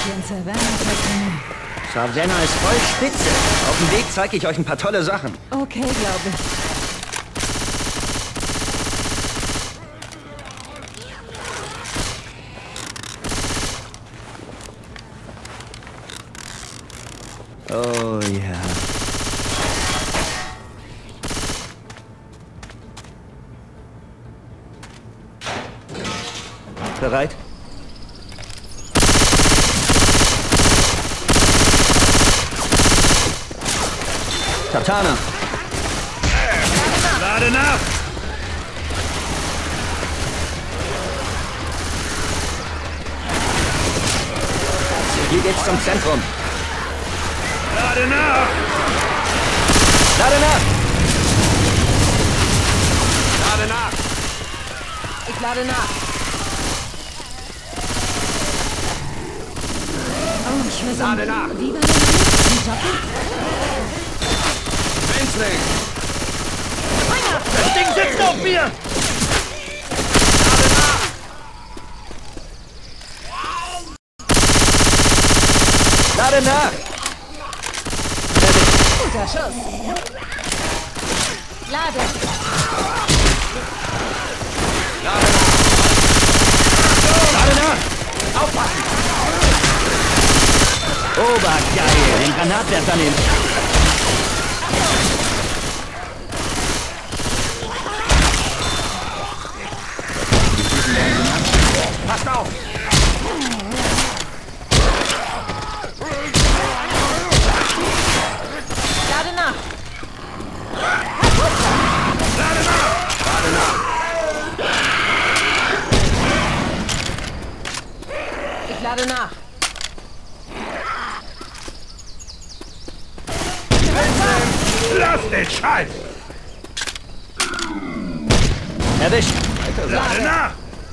Savannah ist voll spitze. Auf dem Weg zeige ich euch ein paar tolle Sachen. Okay, glaube ich. Oh ja. Bereit? Tatana! Lade nach! Hier geht's zum Zentrum. Lade nach! Lade nach! Lade nach! Ich lade nach. Oh, ich höre so Lade nach! Wie war der Name? Winzling! Das Ding sitzt auf mir! Lade nach! Lade nach! Guter Schuss. Lade. Lade nach! Lade nach! Aufpassen! Obergeil! Den Granatwerfer nehmen! Passt auf! Lade nach. Lade nach! Lade nach! Ich lade nach. Lass den Scheiß! Erwischt! Lade nach!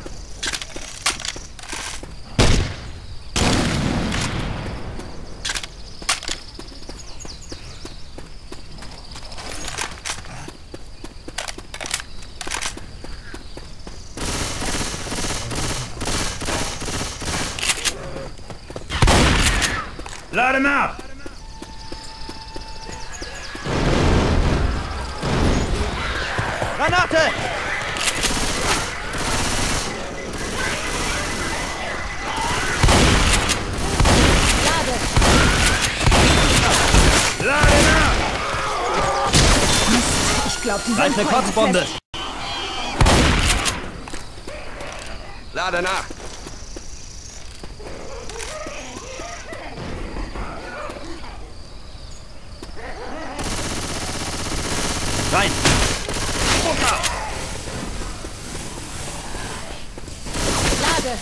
Lade nach! Granate! Lade. Lade nach! Ich glaube, die Seid sind eine voll Kotzbombe! fest. Lade nach! Rein! Spucker! Lade.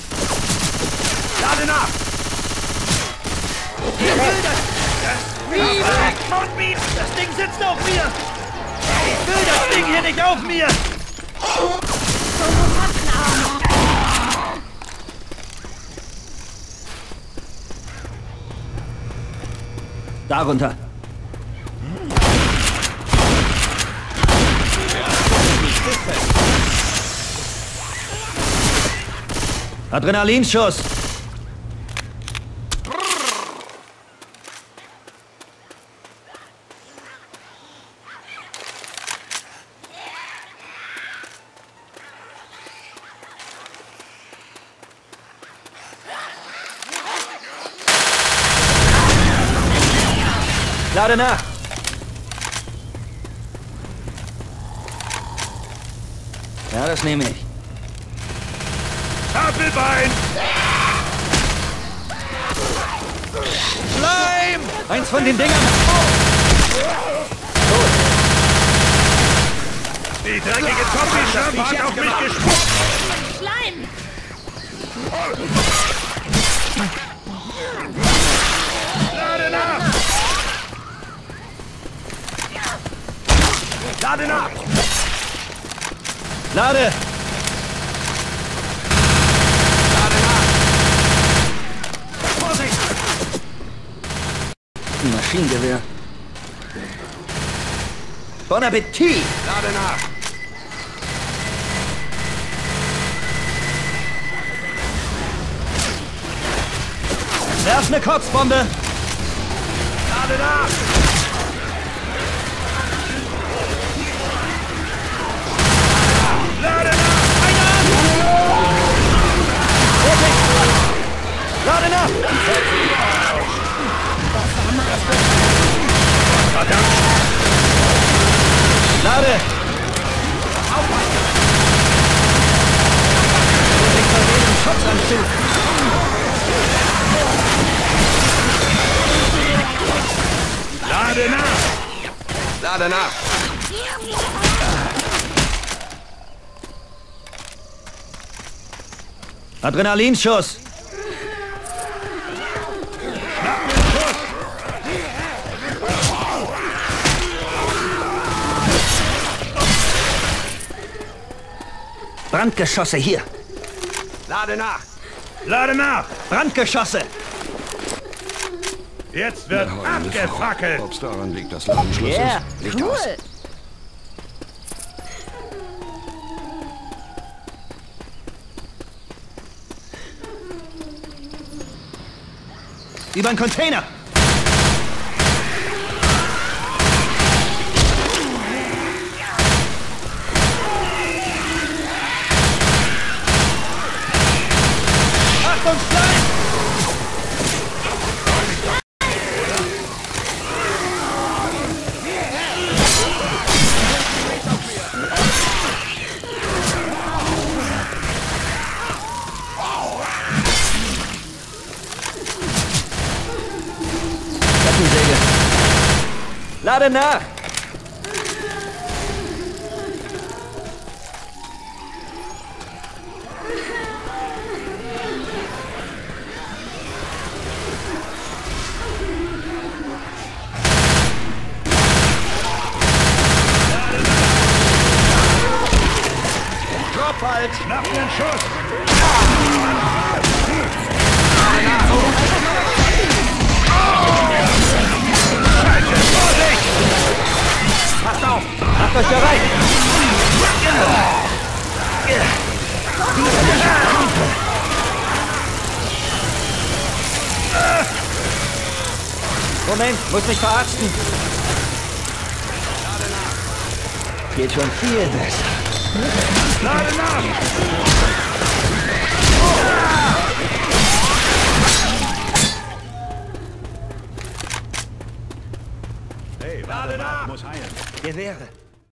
Lade nach! Hier will Wie weg von mir! Das Ding sitzt auf mir! Ich will das Ding hier nicht auf mir! Darunter! Adrenalinschuss! Lade nach! Ja, das nehme ich. Tafelbein! Schleim! Eins von den Dingern! Die dreckige Zombie-Schlampe hat auf mich gespuckt! Schleim. Lade nach! Lade nach! Lade! Lade nach! Vorsicht! Ein Maschinengewehr. Bon Appetit! Lade nach! Werf eine Kotzbombe! Lade nach! Lade nach! Einer! Lade nach! Verdammt! Lade! Ich versehen im Schutzanzug! Lade nach! Lade nach! Adrenalinschuss! Brandgeschosse hier! Lade nach! Lade nach! Brandgeschosse! Jetzt wird abgefackelt! Ob es daran liegt, dass Ladenschluss Yeah, ist? Licht aus. cool. Über den Container! Achtung, Schleim! Kettensäge! Lade nach! Drop halt! Nach den Schuss! Vorsicht! Passt auf! Macht euch bereit! Moment, muss mich verarzten. Geht schon viel besser. Lade nach! Hey, lade nach! Muss heilen. Gewehre.